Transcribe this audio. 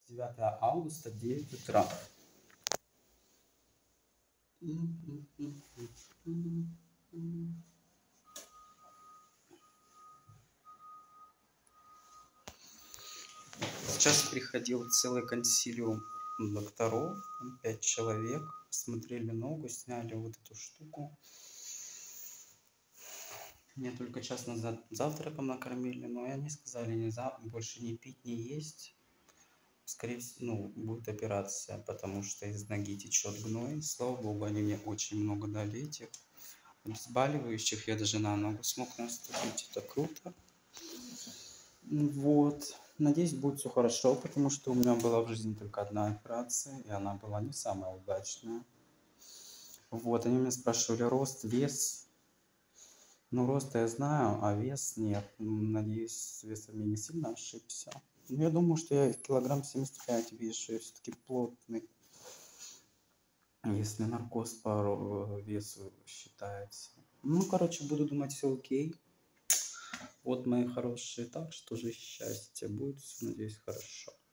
29 августа, 9 утра. Сейчас приходил целый консилиум докторов, 5 человек, смотрели ногу, сняли вот эту штуку. Мне только час назад завтраком накормили, но и они сказали нельзя больше не пить, не есть. Скорее всего, будет операция, потому что из ноги течет гной. Слава богу, они мне очень много дали этих обезболивающих. Я даже на ногу смог наступить. Это круто. Вот. Надеюсь, будет все хорошо, потому что у меня была в жизни только одна операция, и она была не самая удачная. Вот, они меня спрашивали рост, вес. Ну, рост я знаю, а вес нет. Надеюсь, с весом я не сильно ошибся. Ну, я думаю, что я килограмм 75 вешу, я все-таки плотный. Если наркоз по весу считается. Ну, короче, буду думать, все окей. Вот, мои хорошие. Так что же счастье будет, все, надеюсь, хорошо.